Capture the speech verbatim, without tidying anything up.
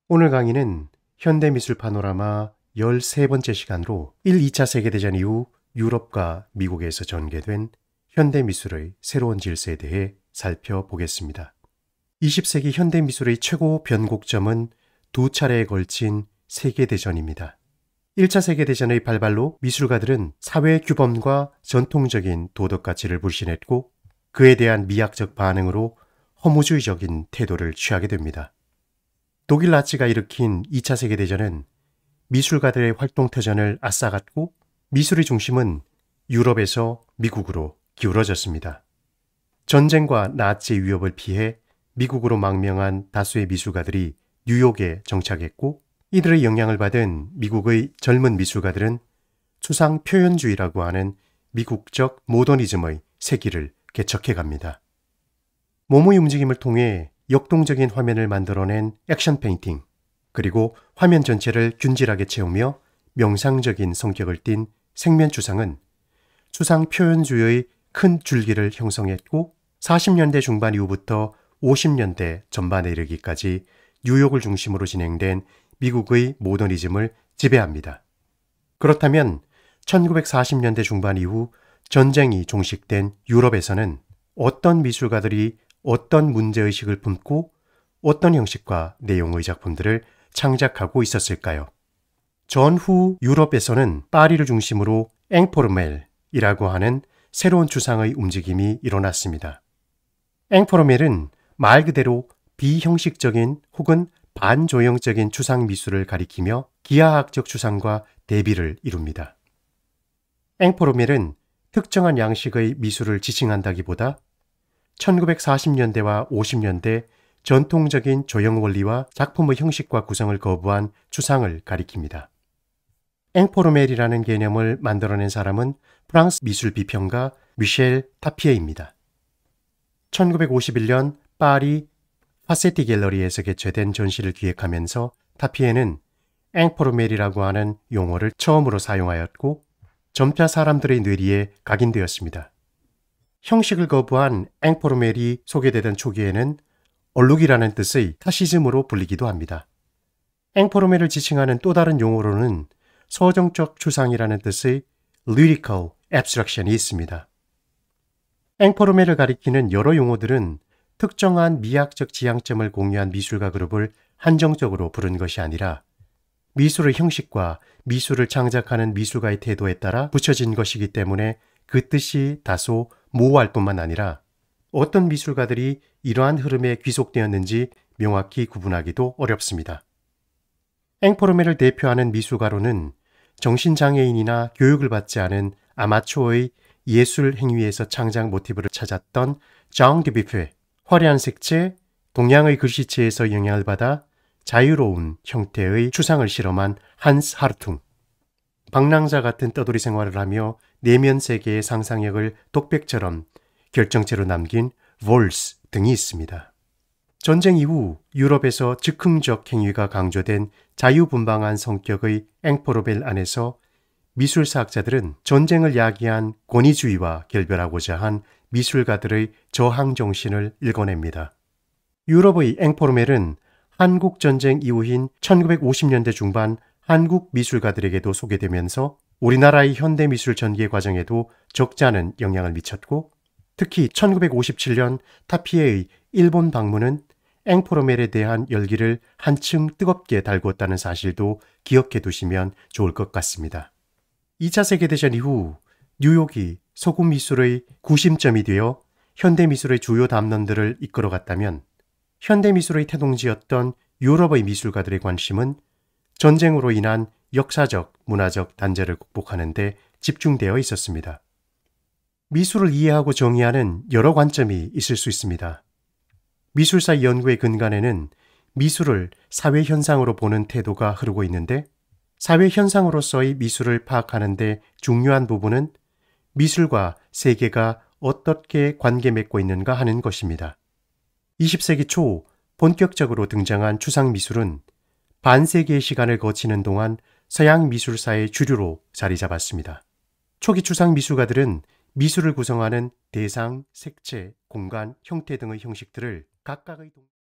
오늘 강의는 현대미술 파노라마 열세 번째 시간으로 일, 이 차 세계대전 이후 유럽과 미국에서 전개된 현대미술의 새로운 질서에 대해 살펴보겠습니다. 이십 세기 현대미술의 최고 변곡점은 두 차례에 걸친 세계대전입니다. 일 차 세계대전의 발발로 미술가들은 사회 규범과 전통적인 도덕 가치를 불신했고 그에 대한 미학적 반응으로 허무주의적인 태도를 취하게 됩니다. 독일 나치가 일으킨 이 차 세계대전은 미술가들의 활동터전을 앗아갔고 미술의 중심은 유럽에서 미국으로 기울어졌습니다. 전쟁과 나치의 위협을 피해 미국으로 망명한 다수의 미술가들이 뉴욕에 정착했고 이들의 영향을 받은 미국의 젊은 미술가들은 추상 표현주의라고 하는 미국적 모더니즘의 세기를 개척해 갑니다. 몸의 움직임을 통해 역동적인 화면을 만들어낸 액션 페인팅, 그리고 화면 전체를 균질하게 채우며 명상적인 성격을 띤 생면 추상은 추상 표현주의의 큰 줄기를 형성했고 사십 년대 중반 이후부터 오십 년대 전반에 이르기까지 뉴욕을 중심으로 진행된 미국의 모더니즘을 지배합니다. 그렇다면 천구백사십 년대 중반 이후 전쟁이 종식된 유럽에서는 어떤 미술가들이 어떤 문제의식을 품고 어떤 형식과 내용의 작품들을 창작하고 있었을까요? 전후 유럽에서는 파리를 중심으로 앵포르멜이라고 하는 새로운 추상의 움직임이 일어났습니다. 앵포르멜은 말 그대로 비형식적인 혹은 반조형적인 추상 미술을 가리키며 기하학적 추상과 대비를 이룹니다. 앵포르멜은 특정한 양식의 미술을 지칭한다기보다 천구백사십 년대와 오십 년대 전통적인 조형 원리와 작품의 형식과 구성을 거부한 추상을 가리킵니다. 앵포르멜이라는 개념을 만들어낸 사람은 프랑스 미술 비평가 미셸 타피에입니다. 천구백오십일 년 파리 파세티 갤러리에서 개최된 전시를 기획하면서 타피에는 앵포르멜이라고 하는 용어를 처음으로 사용하였고 점차 사람들의 뇌리에 각인되었습니다. 형식을 거부한 앵포르멜이 소개되던 초기에는 얼룩이라는 뜻의 타시즘으로 불리기도 합니다. 앵포르멜을 지칭하는 또 다른 용어로는 서정적 추상이라는 뜻의 lyrical abstraction이 있습니다. 앵포르멜을 가리키는 여러 용어들은 특정한 미학적 지향점을 공유한 미술가 그룹을 한정적으로 부른 것이 아니라 미술의 형식과 미술을 창작하는 미술가의 태도에 따라 붙여진 것이기 때문에 그 뜻이 다소 모호할 뿐만 아니라 어떤 미술가들이 이러한 흐름에 귀속되었는지 명확히 구분하기도 어렵습니다. 앵포르멜을 대표하는 미술가로는 정신장애인이나 교육을 받지 않은 아마추어의 예술 행위에서 창작 모티브를 찾았던 장 드뷔페, 화려한 색채, 동양의 글씨체에서 영향을 받아 자유로운 형태의 추상을 실험한 한스 하르퉁, 방랑자 같은 떠돌이 생활을 하며 내면 세계의 상상력을 독백처럼 결정체로 남긴 볼스 등이 있습니다. 전쟁 이후 유럽에서 즉흥적 행위가 강조된 자유분방한 성격의 앵포르멜 안에서 미술사학자들은 전쟁을 야기한 권위주의와 결별하고자 한 미술가들의 저항 정신을 읽어냅니다. 유럽의 앵포르멜은 한국전쟁 이후인 천구백오십 년대 중반 한국 미술가들에게도 소개되면서 우리나라의 현대미술 전개 과정에도 적지 않은 영향을 미쳤고 특히 천구백오십칠 년 타피에의 일본 방문은 앵포르멜에 대한 열기를 한층 뜨겁게 달구었다는 사실도 기억해 두시면 좋을 것 같습니다. 이 차 세계대전 이후 뉴욕이 서구 미술의 구심점이 되어 현대미술의 주요 담론들을 이끌어갔다면 현대미술의 태동지였던 유럽의 미술가들의 관심은 전쟁으로 인한 역사적, 문화적 단절을 극복하는 데 집중되어 있었습니다. 미술을 이해하고 정의하는 여러 관점이 있을 수 있습니다. 미술사 연구의 근간에는 미술을 사회현상으로 보는 태도가 흐르고 있는데 사회현상으로서의 미술을 파악하는 데 중요한 부분은 미술과 세계가 어떻게 관계 맺고 있는가 하는 것입니다. 이십 세기 초 본격적으로 등장한 추상미술은 반세기의 시간을 거치는 동안 서양 미술사의 주류로 자리 잡았습니다. 초기 추상 미술가들은 미술을 구성하는 대상, 색채, 공간, 형태 등의 형식들을 각각의